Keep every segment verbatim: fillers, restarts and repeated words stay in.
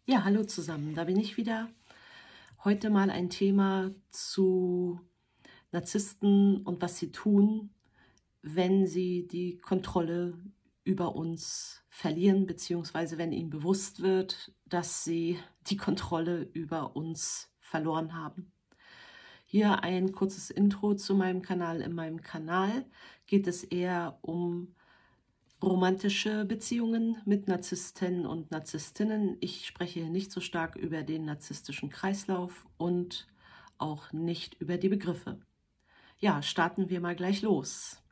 Ja, hallo zusammen, da bin ich wieder. Heute mal ein Thema zu Narzissten und was sie tun, wenn sie die Kontrolle über uns verlieren, beziehungsweise wenn ihnen bewusst wird, dass sie die Kontrolle über uns verloren haben. Hier ein kurzes Intro zu meinem Kanal. In meinem Kanal geht es eher um romantische Beziehungen mit Narzissten und Narzisstinnen. Ich spreche hier nicht so stark über den narzisstischen Kreislauf und auch nicht über die Begriffe. Ja, starten wir mal gleich los.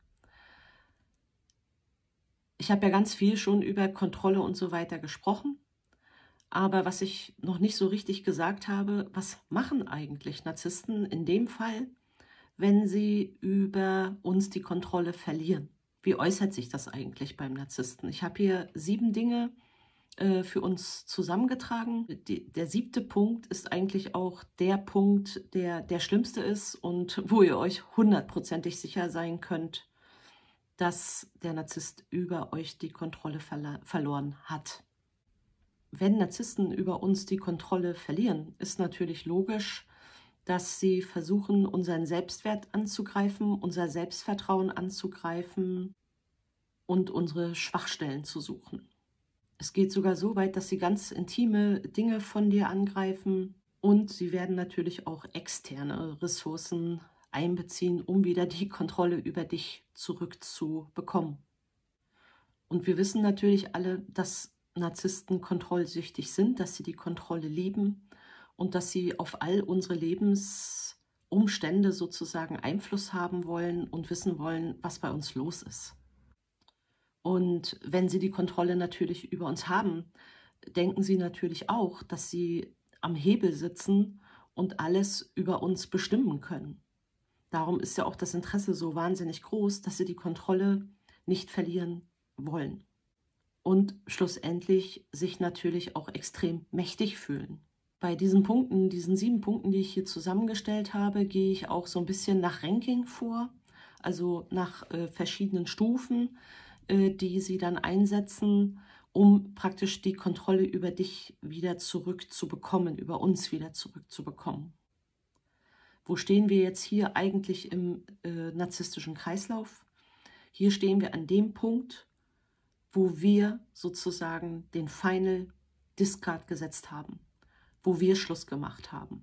Ich habe ja ganz viel schon über Kontrolle und so weiter gesprochen, aber was ich noch nicht so richtig gesagt habe, was machen eigentlich Narzissten in dem Fall, wenn sie über uns die Kontrolle verlieren? Wie äußert sich das eigentlich beim Narzissten? Ich habe hier sieben Dinge äh, für uns zusammengetragen. Die, der siebte Punkt ist eigentlich auch der Punkt, der der schlimmste ist und wo ihr euch hundertprozentig sicher sein könnt, dass der Narzisst über euch die Kontrolle verla- verloren hat. Wenn Narzissten über uns die Kontrolle verlieren, ist natürlich logisch, dass sie versuchen, unseren Selbstwert anzugreifen, unser Selbstvertrauen anzugreifen und unsere Schwachstellen zu suchen. Es geht sogar so weit, dass sie ganz intime Dinge von dir angreifen und sie werden natürlich auch externe Ressourcen einbeziehen, um wieder die Kontrolle über dich zurückzubekommen. Und wir wissen natürlich alle, dass Narzissten kontrollsüchtig sind, dass sie die Kontrolle lieben und dass sie auf all unsere Lebensumstände sozusagen Einfluss haben wollen und wissen wollen, was bei uns los ist. Und wenn sie die Kontrolle natürlich über uns haben, denken sie natürlich auch, dass sie am Hebel sitzen und alles über uns bestimmen können. Darum ist ja auch das Interesse so wahnsinnig groß, dass sie die Kontrolle nicht verlieren wollen. Und schlussendlich sich natürlich auch extrem mächtig fühlen. Bei diesen Punkten, diesen sieben Punkten, die ich hier zusammengestellt habe, gehe ich auch so ein bisschen nach Ranking vor, also nach äh, verschiedenen Stufen, äh, die sie dann einsetzen, um praktisch die Kontrolle über dich wieder zurückzubekommen, über uns wieder zurückzubekommen. Wo stehen wir jetzt hier eigentlich im äh, narzisstischen Kreislauf? Hier stehen wir an dem Punkt, wo wir sozusagen den Final Discard gesetzt haben, wo wir Schluss gemacht haben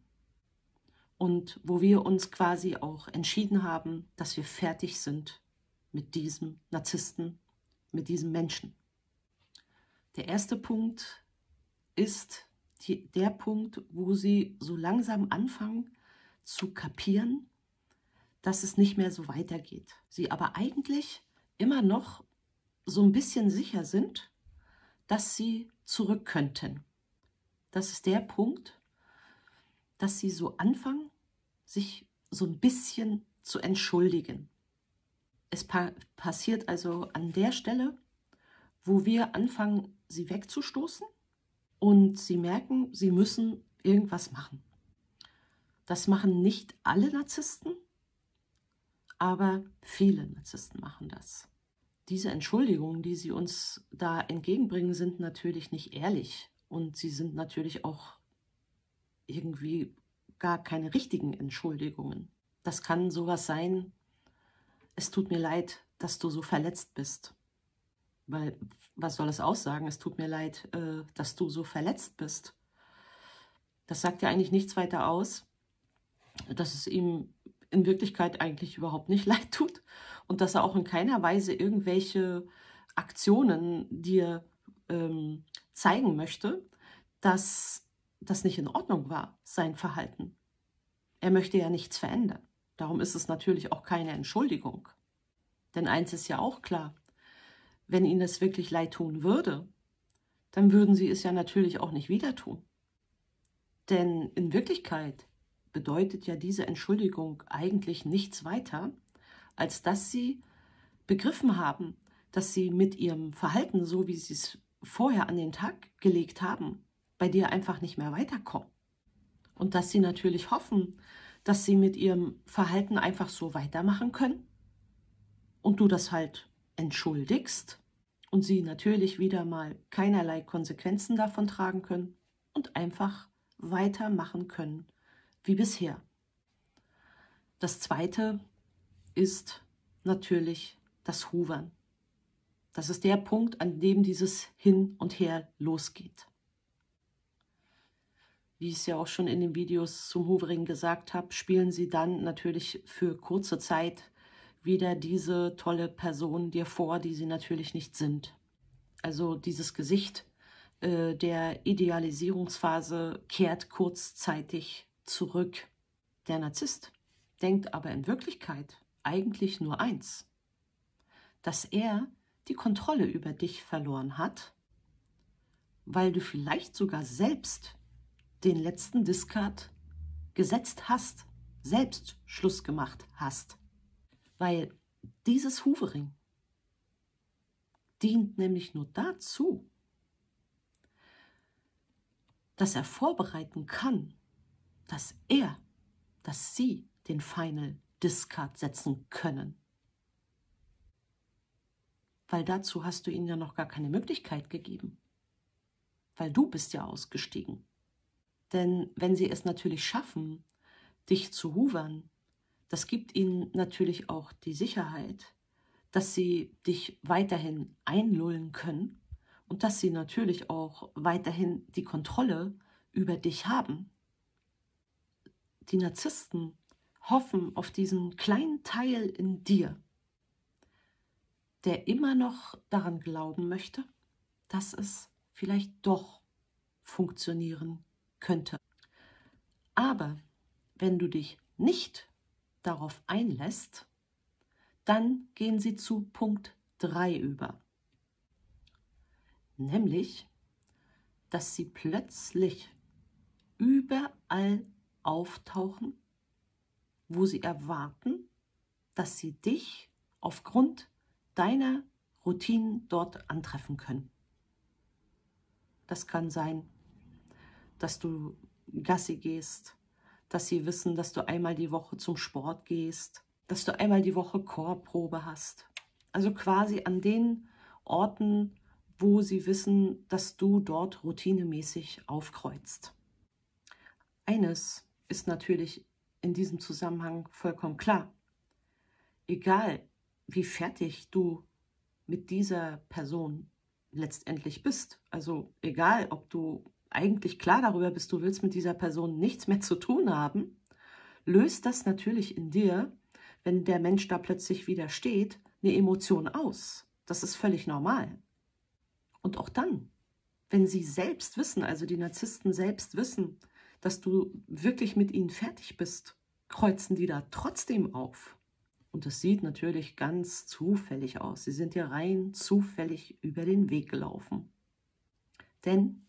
und wo wir uns quasi auch entschieden haben, dass wir fertig sind mit diesem Narzissten, mit diesem Menschen. Der erste Punkt ist die, der Punkt, wo sie so langsam anfangen zu kapieren, dass es nicht mehr so weitergeht. Sie aber eigentlich immer noch so ein bisschen sicher sind, dass sie zurück könnten. Das ist der Punkt, dass sie so anfangen, sich so ein bisschen zu entschuldigen. Es pa passiert also an der Stelle, wo wir anfangen, sie wegzustoßen und sie merken, sie müssen irgendwas machen. Das machen nicht alle Narzissten, aber viele Narzissten machen das. Diese Entschuldigungen, die sie uns da entgegenbringen, sind natürlich nicht ehrlich und sie sind natürlich auch irgendwie gar keine richtigen Entschuldigungen. Das kann sowas sein: Es tut mir leid, dass du so verletzt bist. Weil, was soll es aussagen? Es tut mir leid, äh, dass du so verletzt bist. Das sagt ja eigentlich nichts weiter aus, dass es ihm in Wirklichkeit eigentlich überhaupt nicht leid tut und dass er auch in keiner Weise irgendwelche Aktionen dir ähm, zeigen möchte, dass das nicht in Ordnung war, sein Verhalten. Er möchte ja nichts verändern. Darum ist es natürlich auch keine Entschuldigung. Denn eins ist ja auch klar: Wenn ihnen es wirklich leid tun würde, dann würden sie es ja natürlich auch nicht wieder tun. Denn in Wirklichkeit bedeutet ja diese Entschuldigung eigentlich nichts weiter, als dass sie begriffen haben, dass sie mit ihrem Verhalten, so wie sie es vorher an den Tag gelegt haben, bei dir einfach nicht mehr weiterkommen. Und dass sie natürlich hoffen, dass sie mit ihrem Verhalten einfach so weitermachen können und du das halt entschuldigst und sie natürlich wieder mal keinerlei Konsequenzen davon tragen können und einfach weitermachen können wie bisher. Das Zweite ist natürlich das Hoovern. Das ist der Punkt, an dem dieses Hin und Her losgeht. Wie ich es ja auch schon in den Videos zum Hoovering gesagt habe, spielen sie dann natürlich für kurze Zeit wieder diese tolle Person dir vor, die sie natürlich nicht sind. Also dieses Gesicht äh, der Idealisierungsphase kehrt kurzzeitig zurück. Der Narzisst denkt aber in Wirklichkeit eigentlich nur eins, dass er die Kontrolle über dich verloren hat, weil du vielleicht sogar selbst den letzten Discard gesetzt hast, selbst Schluss gemacht hast. Weil dieses Hoovering dient nämlich nur dazu, dass er vorbereiten kann, dass er, dass sie den Final Discard setzen können. Weil dazu hast du ihnen ja noch gar keine Möglichkeit gegeben. Weil du bist ja ausgestiegen. Denn wenn sie es natürlich schaffen, dich zu hoovern, das gibt ihnen natürlich auch die Sicherheit, dass sie dich weiterhin einlullen können und dass sie natürlich auch weiterhin die Kontrolle über dich haben. Die Narzissten hoffen auf diesen kleinen Teil in dir, der immer noch daran glauben möchte, dass es vielleicht doch funktionieren könnte. Aber wenn du dich nicht darauf einlässt, dann gehen sie zu Punkt drei über. Nämlich, dass sie plötzlich überall auftauchen, wo sie erwarten, dass sie dich aufgrund deiner Routinen dort antreffen können. Das kann sein, dass du Gassi gehst, dass sie wissen, dass du einmal die Woche zum Sport gehst, dass du einmal die Woche Chorprobe hast. Also quasi an den Orten, wo sie wissen, dass du dort routinemäßig aufkreuzt. Eines ist natürlich in diesem Zusammenhang vollkommen klar. Egal, wie fertig du mit dieser Person letztendlich bist, also egal, ob du eigentlich klar darüber bist, du willst mit dieser Person nichts mehr zu tun haben, löst das natürlich in dir, wenn der Mensch da plötzlich wieder steht, eine Emotion aus. Das ist völlig normal. Und auch dann, wenn sie selbst wissen, also die Narzissten selbst wissen, dass du wirklich mit ihnen fertig bist, kreuzen die da trotzdem auf. Und das sieht natürlich ganz zufällig aus. Sie sind dir rein zufällig über den Weg gelaufen. Denn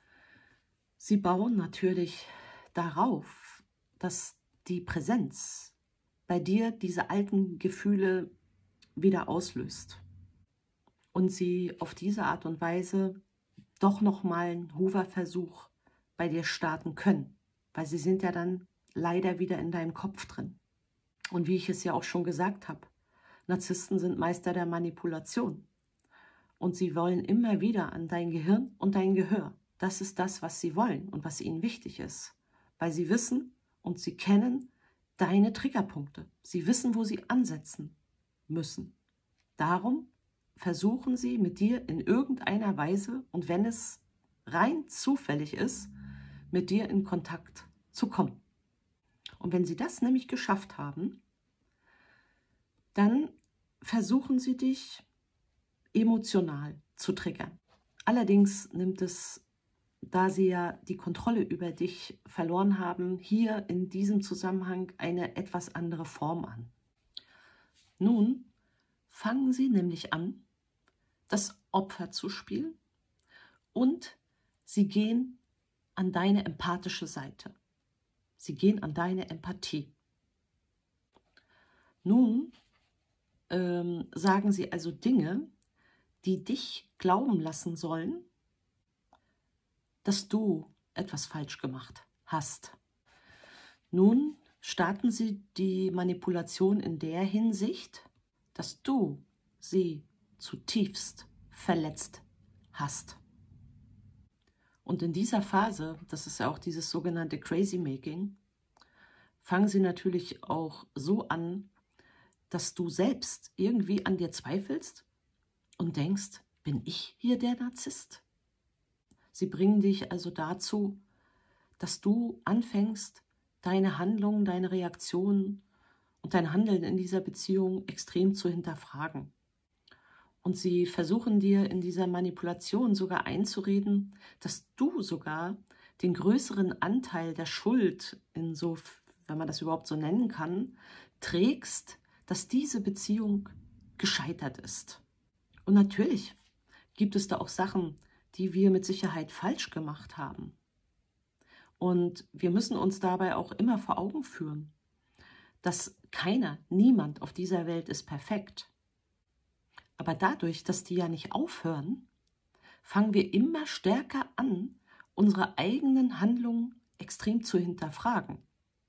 sie bauen natürlich darauf, dass die Präsenz bei dir diese alten Gefühle wieder auslöst. Und sie auf diese Art und Weise doch nochmal einen Hoover-Versuch bei dir starten können. Weil sie sind ja dann leider wieder in deinem Kopf drin. Und wie ich es ja auch schon gesagt habe, Narzissten sind Meister der Manipulation. Und sie wollen immer wieder an dein Gehirn und dein Gehör. Das ist das, was sie wollen und was ihnen wichtig ist. Weil sie wissen und sie kennen deine Triggerpunkte. Sie wissen, wo sie ansetzen müssen. Darum versuchen sie mit dir in irgendeiner Weise, und wenn es rein zufällig ist, mit dir in Kontakt zu kommen. Und wenn sie das nämlich geschafft haben, dann versuchen sie dich emotional zu triggern. Allerdings nimmt es, da sie ja die Kontrolle über dich verloren haben, hier in diesem Zusammenhang eine etwas andere Form an. Nun fangen sie nämlich an, das Opfer zu spielen und sie gehen an deine empathische Seite. Sie gehen an deine Empathie. Nun ähm, sagen sie also Dinge, die dich glauben lassen sollen, dass du etwas falsch gemacht hast. Nun starten sie die Manipulation in der Hinsicht, dass du sie zutiefst verletzt hast. Und in dieser Phase, das ist ja auch dieses sogenannte Crazy Making, fangen sie natürlich auch so an, dass du selbst irgendwie an dir zweifelst und denkst, bin ich hier der Narzisst? Sie bringen dich also dazu, dass du anfängst, deine Handlungen, deine Reaktionen und dein Handeln in dieser Beziehung extrem zu hinterfragen. Und sie versuchen dir in dieser Manipulation sogar einzureden, dass du sogar den größeren Anteil der Schuld, in so, wenn man das überhaupt so nennen kann, trägst, dass diese Beziehung gescheitert ist. Und natürlich gibt es da auch Sachen, die wir mit Sicherheit falsch gemacht haben. Und wir müssen uns dabei auch immer vor Augen führen, dass keiner, niemand auf dieser Welt ist perfekt. Aber dadurch, dass die ja nicht aufhören, fangen wir immer stärker an, unsere eigenen Handlungen extrem zu hinterfragen.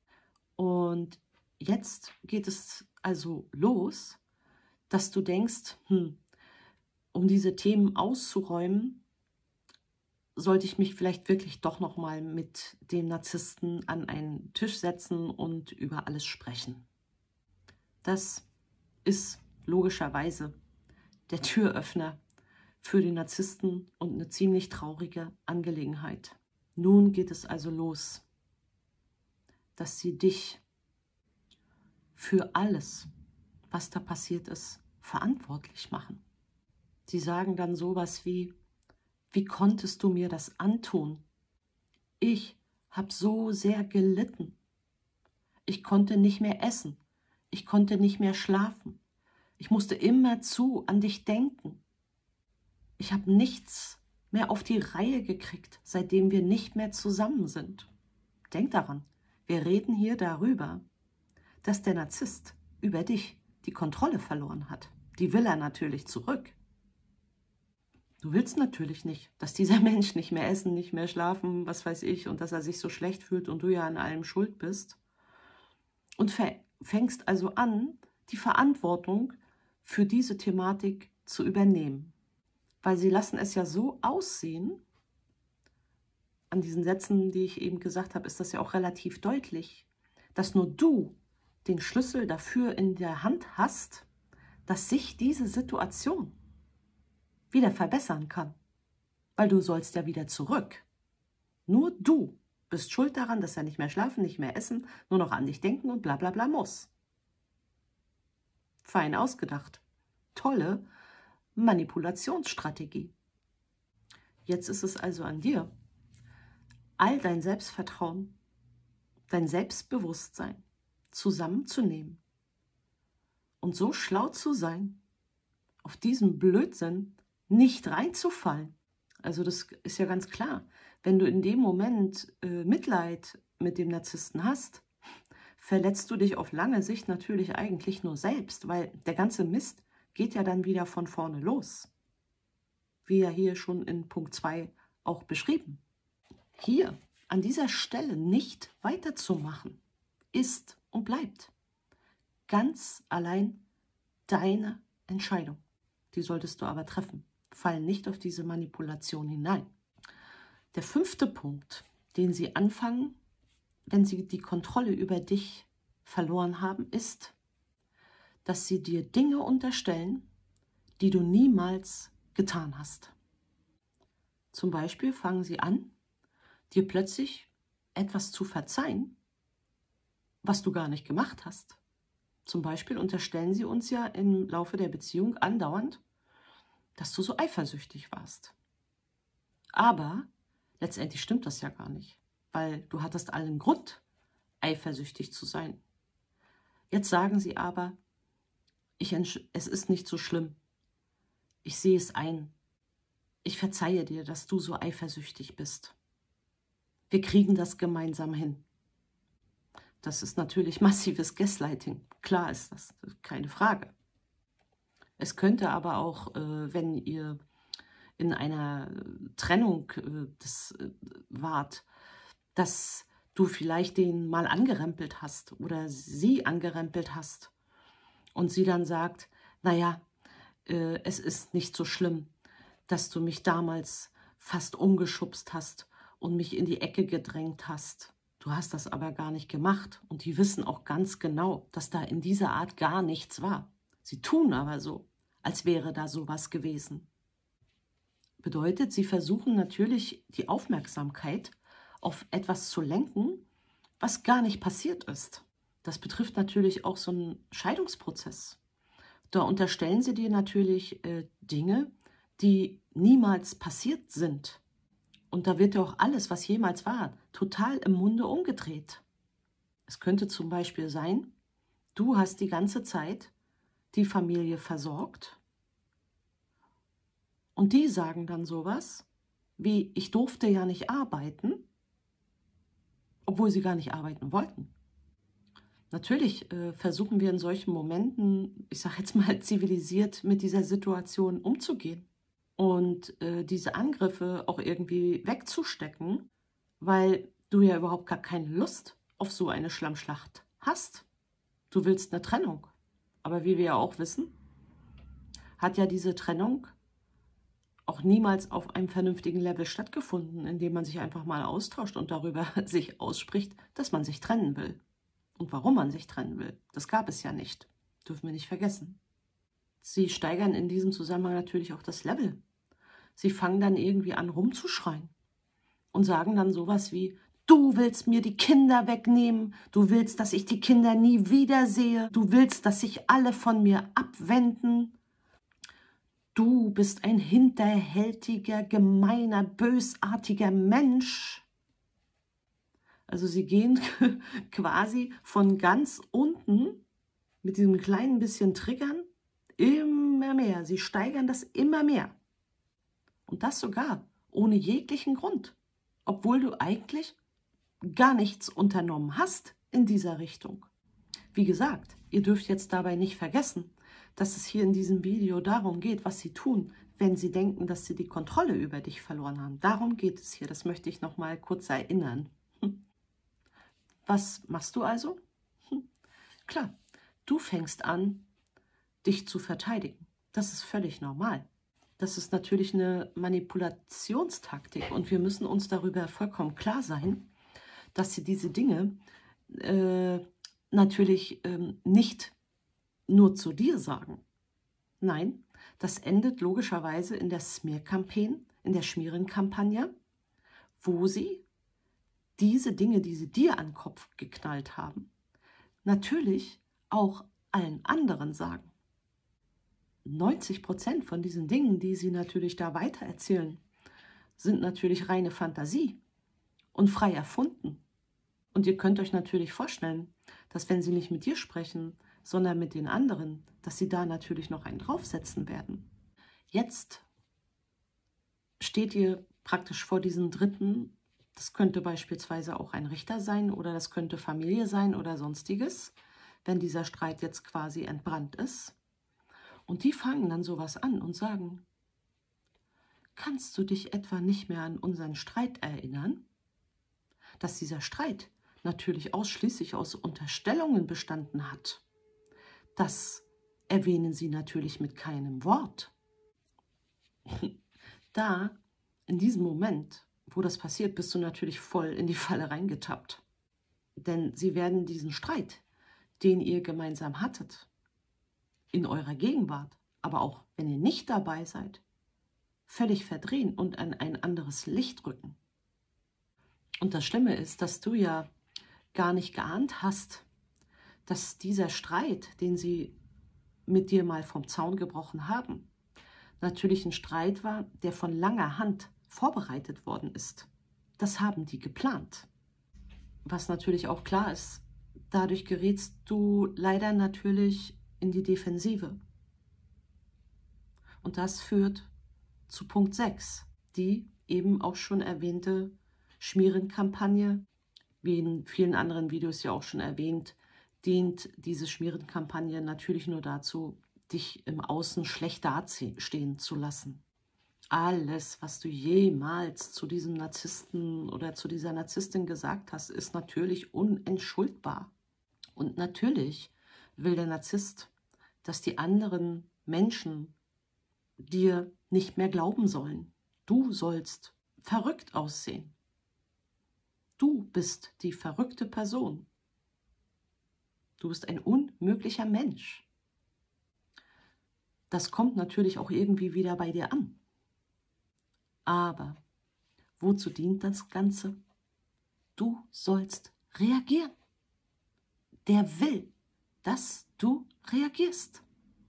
Und jetzt geht es also los, dass du denkst, hm, um diese Themen auszuräumen, sollte ich mich vielleicht wirklich doch noch mal mit dem Narzissten an einen Tisch setzen und über alles sprechen. Das ist logischerweise der Türöffner für den Narzissten und eine ziemlich traurige Angelegenheit. Nun geht es also los, dass sie dich für alles, was da passiert ist, verantwortlich machen. Sie sagen dann sowas wie, wie konntest du mir das antun? Ich habe so sehr gelitten. Ich konnte nicht mehr essen. Ich konnte nicht mehr schlafen. Ich musste immerzu an dich denken. Ich habe nichts mehr auf die Reihe gekriegt, seitdem wir nicht mehr zusammen sind. Denk daran, wir reden hier darüber, dass der Narzisst über dich die Kontrolle verloren hat. Die will er natürlich zurück. Du willst natürlich nicht, dass dieser Mensch nicht mehr essen, nicht mehr schlafen, was weiß ich, und dass er sich so schlecht fühlt und du ja an allem schuld bist. Und fängst also an, die Verantwortung für diese Thematik zu übernehmen. Weil sie lassen es ja so aussehen, an diesen Sätzen, die ich eben gesagt habe, ist das ja auch relativ deutlich, dass nur du den Schlüssel dafür in der Hand hast, dass sich diese Situation wieder verbessern kann. Weil du sollst ja wieder zurück. Nur du bist schuld daran, dass er nicht mehr schlafen, nicht mehr essen, nur noch an dich denken und bla bla bla muss. Fein ausgedacht. Tolle Manipulationsstrategie. Jetzt ist es also an dir, all dein Selbstvertrauen, dein Selbstbewusstsein zusammenzunehmen und so schlau zu sein, auf diesen Blödsinn nicht reinzufallen. Also das ist ja ganz klar. Wenn du in dem Moment äh, Mitleid mit dem Narzissten hast, verletzt du dich auf lange Sicht natürlich eigentlich nur selbst, weil der ganze Mist geht ja dann wieder von vorne los. Wie ja hier schon in Punkt zwei auch beschrieben. Hier an dieser Stelle nicht weiterzumachen, ist und bleibt ganz allein deine Entscheidung. Die solltest du aber treffen. Fall nicht auf diese Manipulation hinein. Der fünfte Punkt, den sie anfangen, wenn sie die Kontrolle über dich verloren haben, ist, dass sie dir Dinge unterstellen, die du niemals getan hast. Zum Beispiel fangen sie an, dir plötzlich etwas zu verzeihen, was du gar nicht gemacht hast. Zum Beispiel unterstellen sie uns ja im Laufe der Beziehung andauernd, dass du so eifersüchtig warst. Aber letztendlich stimmt das ja gar nicht, weil du hattest allen Grund, eifersüchtig zu sein. Jetzt sagen sie aber, ich es ist nicht so schlimm. Ich sehe es ein. Ich verzeihe dir, dass du so eifersüchtig bist. Wir kriegen das gemeinsam hin. Das ist natürlich massives Gaslighting. Klar ist das, keine Frage. Es könnte aber auch, äh, wenn ihr in einer Trennung äh, des, äh, wart, dass du vielleicht den mal angerempelt hast oder sie angerempelt hast und sie dann sagt, naja, äh, es ist nicht so schlimm, dass du mich damals fast umgeschubst hast und mich in die Ecke gedrängt hast. Du hast das aber gar nicht gemacht und die wissen auch ganz genau, dass da in dieser Art gar nichts war. Sie tun aber so, als wäre da sowas gewesen. Bedeutet, sie versuchen natürlich die Aufmerksamkeit auf etwas zu lenken, was gar nicht passiert ist. Das betrifft natürlich auch so einen Scheidungsprozess. Da unterstellen sie dir natürlich äh, Dinge, die niemals passiert sind. Und da wird ja auch alles, was jemals war, total im Munde umgedreht. Es könnte zum Beispiel sein, du hast die ganze Zeit die Familie versorgt und die sagen dann sowas wie, ich durfte ja nicht arbeiten, obwohl sie gar nicht arbeiten wollten. Natürlich äh, versuchen wir in solchen Momenten, ich sage jetzt mal zivilisiert, mit dieser Situation umzugehen und äh, diese Angriffe auch irgendwie wegzustecken, weil du ja überhaupt gar keine Lust auf so eine Schlammschlacht hast. Du willst eine Trennung. Aber wie wir ja auch wissen, hat ja diese Trennung auch niemals auf einem vernünftigen Level stattgefunden, indem man sich einfach mal austauscht und darüber sich ausspricht, dass man sich trennen will. Und warum man sich trennen will, das gab es ja nicht. Dürfen wir nicht vergessen. Sie steigern in diesem Zusammenhang natürlich auch das Level. Sie fangen dann irgendwie an rumzuschreien und sagen dann sowas wie, du willst mir die Kinder wegnehmen, du willst, dass ich die Kinder nie wiedersehe, du willst, dass sich alle von mir abwenden. Du bist ein hinterhältiger, gemeiner, bösartiger Mensch. Also sie gehen quasi von ganz unten mit diesem kleinen bisschen Triggern immer mehr. Sie steigern das immer mehr. Und das sogar ohne jeglichen Grund, obwohl du eigentlich gar nichts unternommen hast in dieser Richtung. Wie gesagt, ihr dürft jetzt dabei nicht vergessen, dass es hier in diesem Video darum geht, was sie tun, wenn sie denken, dass sie die Kontrolle über dich verloren haben. Darum geht es hier, das möchte ich noch mal kurz erinnern. Was machst du also? Hm. Klar, du fängst an, dich zu verteidigen. Das ist völlig normal. Das ist natürlich eine Manipulationstaktik und wir müssen uns darüber vollkommen klar sein, dass sie diese Dinge äh, natürlich ähm, nicht nur zu dir sagen. Nein, das endet logischerweise in der Smear-Campaign, in der Schmierenkampagne, wo sie diese Dinge, die sie dir an den Kopf geknallt haben, natürlich auch allen anderen sagen. neunzig Prozent von diesen Dingen, die sie natürlich da weitererzählen, sind natürlich reine Fantasie und frei erfunden. Und ihr könnt euch natürlich vorstellen, dass wenn sie nicht mit dir sprechen, sondern mit den anderen, dass sie da natürlich noch einen draufsetzen werden. Jetzt steht ihr praktisch vor diesem Dritten. Das könnte beispielsweise auch ein Richter sein oder das könnte Familie sein oder sonstiges, wenn dieser Streit jetzt quasi entbrannt ist. Und die fangen dann sowas an und sagen, kannst du dich etwa nicht mehr an unseren Streit erinnern? Dass dieser Streit natürlich ausschließlich aus Unterstellungen bestanden hat. Das erwähnen sie natürlich mit keinem Wort. Da, in diesem Moment, wo das passiert, bist du natürlich voll in die Falle reingetappt. Denn sie werden diesen Streit, den ihr gemeinsam hattet, in eurer Gegenwart, aber auch wenn ihr nicht dabei seid, völlig verdrehen und an ein anderes Licht rücken. Und das Schlimme ist, dass du ja gar nicht geahnt hast, dass dieser Streit, den sie mit dir mal vom Zaun gebrochen haben, natürlich ein Streit war, der von langer Hand vorbereitet worden ist. Das haben die geplant. Was natürlich auch klar ist, dadurch gerätst du leider natürlich in die Defensive. Und das führt zu Punkt sechs, die eben auch schon erwähnte Schmierenkampagne, wie in vielen anderen Videos ja auch schon erwähnt, dient diese Schmierenkampagne natürlich nur dazu, dich im Außen schlecht dastehen zu lassen. Alles, was du jemals zu diesem Narzissten oder zu dieser Narzisstin gesagt hast, ist natürlich unentschuldbar. Und natürlich will der Narzisst, dass die anderen Menschen dir nicht mehr glauben sollen. Du sollst verrückt aussehen. Du bist die verrückte Person. Du bist ein unmöglicher Mensch. Das kommt natürlich auch irgendwie wieder bei dir an. Aber wozu dient das Ganze? Du sollst reagieren. Der will, dass du reagierst.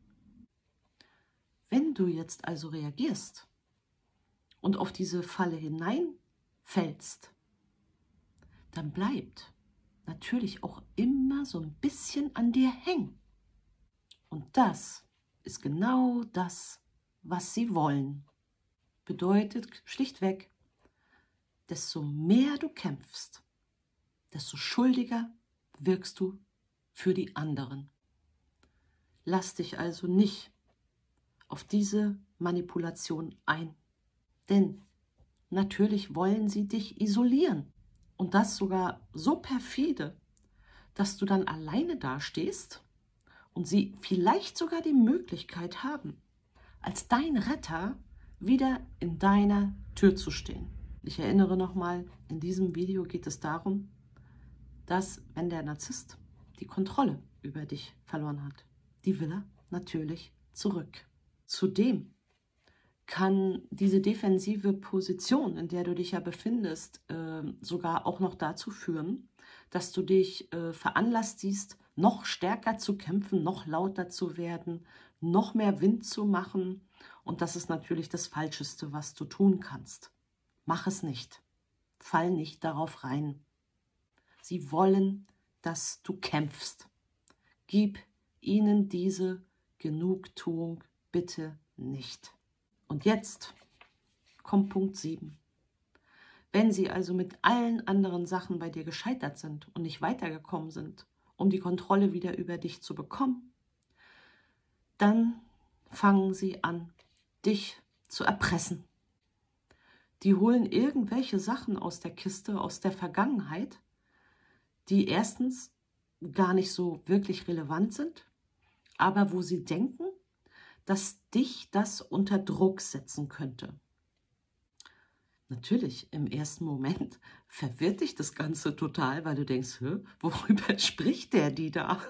Wenn du jetzt also reagierst und auf diese Falle hineinfällst, dann bleibt natürlich auch immer so ein bisschen an dir hängen. Und das ist genau das, was sie wollen. Bedeutet schlichtweg, desto mehr du kämpfst, desto schuldiger wirkst du für die anderen. Lass dich also nicht auf diese Manipulation ein. Denn natürlich wollen sie dich isolieren. Und das sogar so perfide, dass du dann alleine dastehst und sie vielleicht sogar die Möglichkeit haben, als dein Retter wieder in deiner Tür zu stehen. Ich erinnere nochmal, in diesem Video geht es darum, dass, wenn der Narzisst die Kontrolle über dich verloren hat, die will er natürlich zurück. Zudem kann diese defensive Position, in der du dich ja befindest, äh, sogar auch noch dazu führen, dass du dich äh, veranlasst siehst, noch stärker zu kämpfen, noch lauter zu werden, noch mehr Wind zu machen. Und das ist natürlich das Falscheste, was du tun kannst. Mach es nicht. Fall nicht darauf rein. Sie wollen, dass du kämpfst. Gib ihnen diese Genugtuung bitte nicht. Und jetzt kommt Punkt sieben. Wenn sie also mit allen anderen Sachen bei dir gescheitert sind und nicht weitergekommen sind, um die Kontrolle wieder über dich zu bekommen, dann fangen sie an, dich zu erpressen. Die holen irgendwelche Sachen aus der Kiste, aus der Vergangenheit, die erstens gar nicht so wirklich relevant sind, aber wo sie denken, dass dich das unter Druck setzen könnte. Natürlich, im ersten Moment verwirrt dich das Ganze total, weil du denkst, hä, worüber spricht der die da?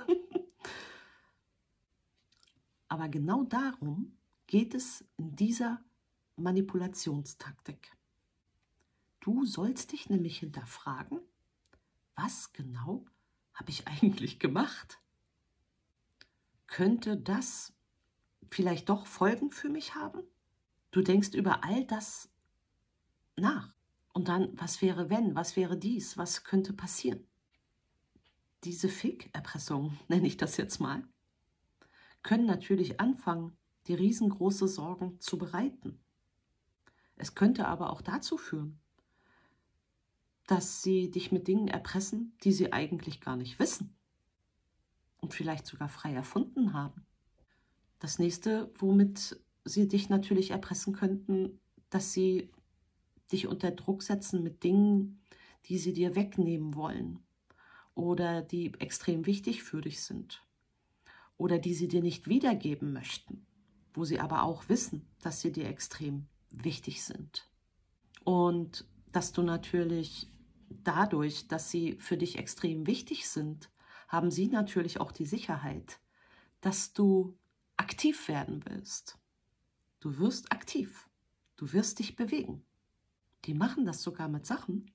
Aber genau darum geht es in dieser Manipulationstaktik. Du sollst dich nämlich hinterfragen, was genau habe ich eigentlich gemacht? Könnte das vielleicht doch Folgen für mich haben? Du denkst über all das nach. Und dann, was wäre wenn, was wäre dies, was könnte passieren? Diese Fick-Erpressung, nenne ich das jetzt mal, können natürlich anfangen, die riesengroße Sorgen zu bereiten. Es könnte aber auch dazu führen, dass sie dich mit Dingen erpressen, die sie eigentlich gar nicht wissen und vielleicht sogar frei erfunden haben. Das nächste, womit sie dich natürlich erpressen könnten, dass sie dich unter Druck setzen mit Dingen, die sie dir wegnehmen wollen oder die extrem wichtig für dich sind oder die sie dir nicht wiedergeben möchten, wo sie aber auch wissen, dass sie dir extrem wichtig sind. Und dass du natürlich dadurch, dass sie für dich extrem wichtig sind, haben sie natürlich auch die Sicherheit, dass du aktiv werden willst. Du wirst aktiv. Du wirst dich bewegen. Die machen das sogar mit Sachen,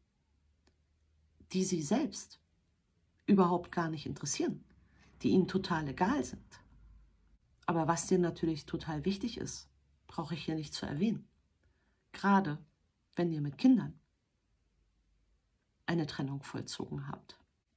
die sie selbst überhaupt gar nicht interessieren, die ihnen total egal sind. Aber was dir natürlich total wichtig ist, brauche ich hier nicht zu erwähnen. Gerade wenn ihr mit Kindern eine Trennung vollzogen habt.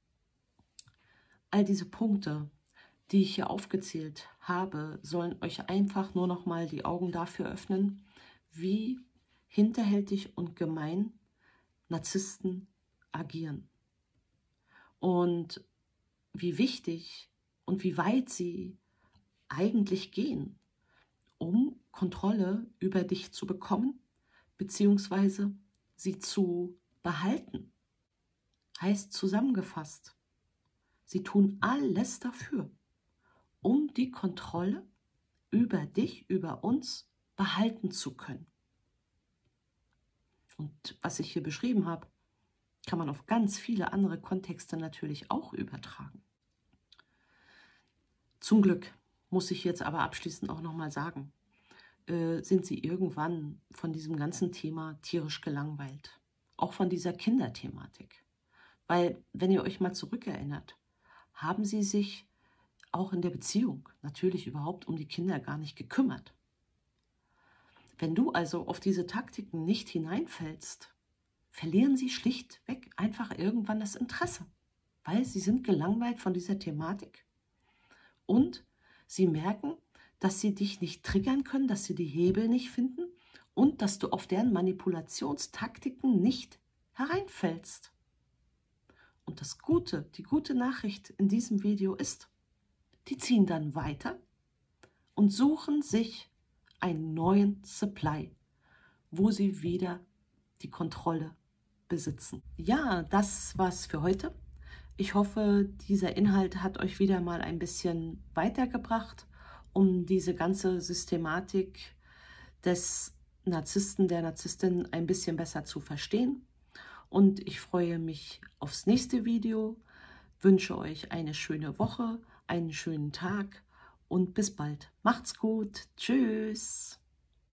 All diese Punkte, die ich hier aufgezählt habe, sollen euch einfach nur noch mal die Augen dafür öffnen, wie hinterhältig und gemein Narzissten agieren. Und wie wichtig und wie weit sie eigentlich gehen, um Kontrolle über dich zu bekommen, beziehungsweise sie zu behalten. Heißt zusammengefasst, sie tun alles dafür, um die Kontrolle über dich, über uns behalten zu können. Und was ich hier beschrieben habe, kann man auf ganz viele andere Kontexte natürlich auch übertragen. Zum Glück, muss ich jetzt aber abschließend auch nochmal sagen, äh, sind Sie irgendwann von diesem ganzen Thema tierisch gelangweilt. Auch von dieser Kinderthematik. Weil, wenn ihr euch mal zurückerinnert, haben Sie sich auch in der Beziehung natürlich überhaupt um die Kinder gar nicht gekümmert. Wenn du also auf diese Taktiken nicht hineinfällst, verlieren sie schlichtweg einfach irgendwann das Interesse, weil sie sind gelangweilt von dieser Thematik und sie merken, dass sie dich nicht triggern können, dass sie die Hebel nicht finden und dass du auf deren Manipulationstaktiken nicht hereinfällst. Und das Gute, die gute Nachricht in diesem Video ist, die ziehen dann weiter und suchen sich einen neuen Supply, wo sie wieder die Kontrolle besitzen. Ja, das war's für heute. Ich hoffe, dieser Inhalt hat euch wieder mal ein bisschen weitergebracht, um diese ganze Systematik des Narzissten, der Narzisstin ein bisschen besser zu verstehen. Und ich freue mich aufs nächste Video, wünsche euch eine schöne Woche, einen schönen Tag und bis bald. Macht's gut. Tschüss.